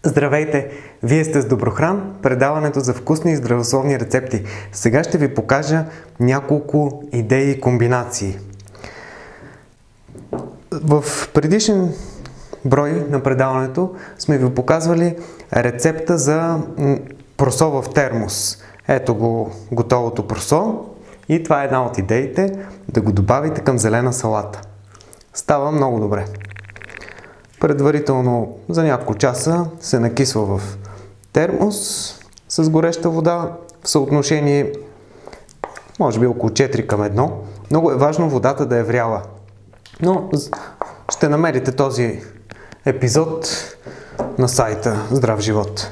Здравейте! Вие сте с Доброхран, предаването за вкусни и здравословни рецепти. Сега ще ви покажа няколко идеи и комбинации. В предишен брой на предаването сме ви показвали рецепта за просо в термос. Ето го готовото просо и това е една от идеите, да го добавите към зелена салата. Става много добре. Предварително за няколко часа се накисва в термос с гореща вода в съотношение може би около 4 към 1. Много е важно водата да е вряла. Но ще намерите този епизод на сайта Здрав живот.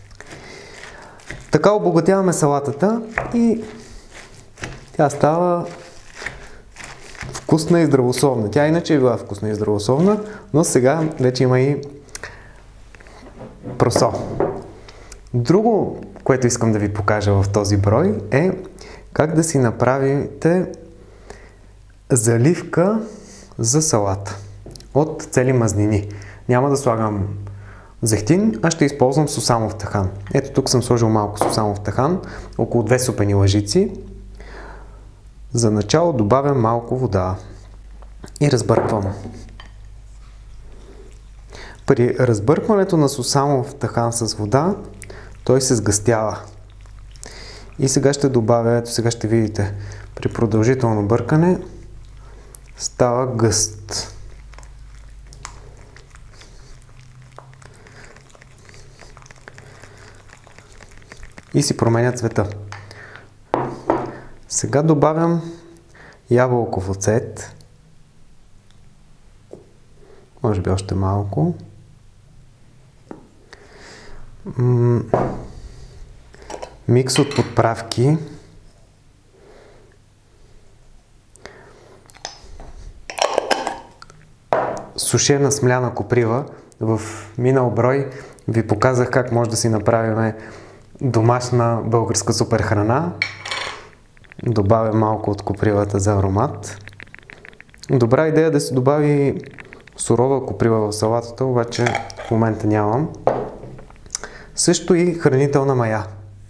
Така обогатяваме салатата и тя става вкусна и здравословна. Тя иначе е била вкусна и здравословна, но сега вече има и просо. Друго, което искам да ви покажа в този брой е как да си направите заливка за салата от цели мазнини. Няма да слагам зехтин, а ще използвам сусамов тахан. Ето тук съм сложил малко сусамов тахан, около 2 супени лъжици. За начало добавям малко вода и разбърквам. При разбъркването на сусамов тахан с вода, той се сгъстява. И сега ще добавя, ето сега ще видите, при продължително бъркане става гъст. И си променя цвета. Сега добавям ябълков оцет. Може би още малко. Микс от подправки. Сушена смляна коприва. В минал брой ви показах как може да си направим домашна българска супер храна. Добавя малко от копривата за аромат. Добра идея да се добави сурова коприва в салатата, обаче в момента нямам. Също и хранителна мая.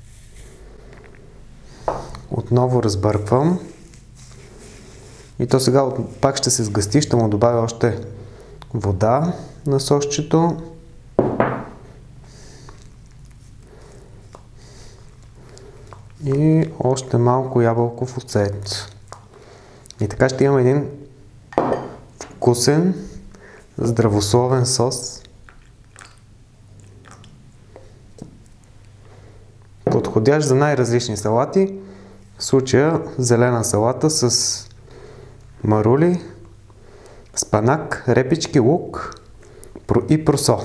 Отново разбърквам. И то сега пак ще се сгъсти, ще му добавя още вода на сосчето. И още малко ябълков оцет. И така ще имам един вкусен, здравословен сос. Подходящ за най-различни салати. В случая зелена салата с марули, спанак, репички, лук и просо.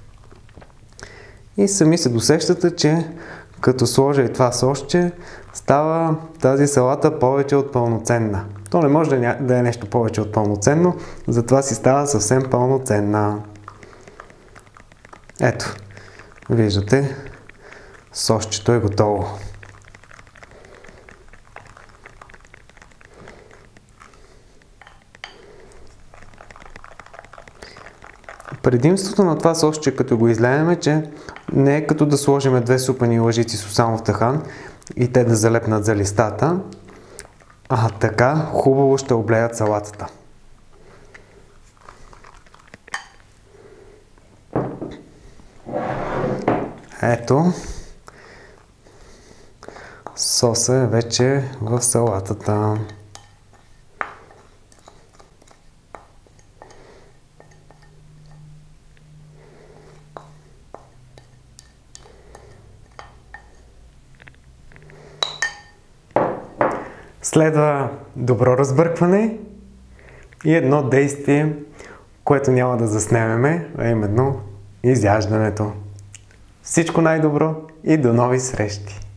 И сами се досещате, че като сложа и това сосче, става тази салата повече от пълноценна. То не може да е нещо повече от пълноценно, затова си става съвсем пълноценна. Ето, виждате, сосчето е готово. Предимството на това сосче, като го излеем, е, че не е като да сложим 2 супени лъжици сусамов тахан и те да залепнат за листата, а така хубаво ще облеят салатата. Ето, соса е вече в салатата. Следва добро разбъркване и едно действие, което няма да заснемеме, а именно изяждането. Всичко най-добро и до нови срещи!